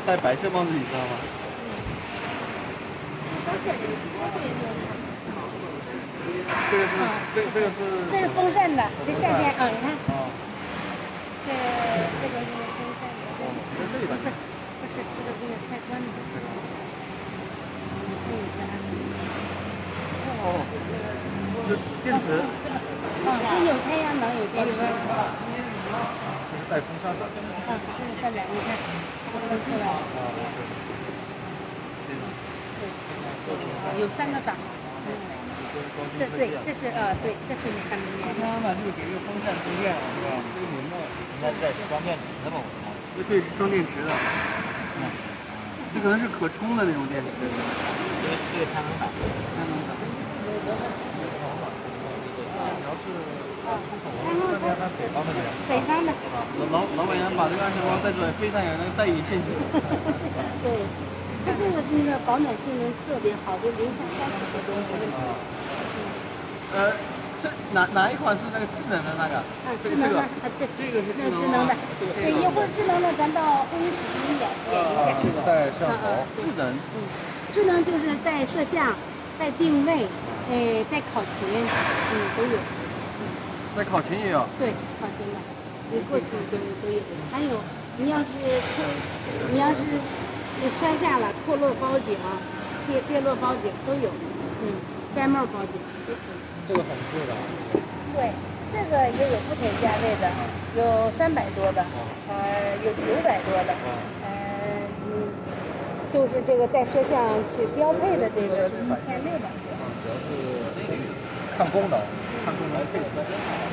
戴白色帽子，你知道吗？这个是这是风扇的，这夏天啊，你看，这个是风扇的， 在这里吧？ 不是这个是开关的。 哦，这电池。 这有太阳能，有电池。 这是带风扇的。 这是扇的，你看，这个出来。有3个档。这对，这是对，这是你看的面。 刚刚呢，就是给一个风扇充电，是吧？这个屏幕应该在装电池的吧？我猜。对，是装电池的。这可能是可充的那种电池。这个太能打。太能打。主要是出口那边看北方那边。 北方的。 老板娘把这个安全帽戴出来，非常有那个戴眼镜。 对。它这个那个保暖性能特别好，就零下30多度没问题。 这哪一款是那个智能的那个？ 智能的对， 这个是智能的。对，一会儿智能的咱到会议室给你演一下。 这个带摄像头，智能。 智能就是带摄像、带定位，带考勤，都有。 带考勤也有。对， 考勤的，你过去都有。还有，你要是摔下了脱落包警、跌落包警都有，摘帽包警都可以。 这个很贵的。 对，这个也有不同价位的，有300多的，有900多的，就是这个带摄像去标配的这个是1600多。 主要是看功能配置。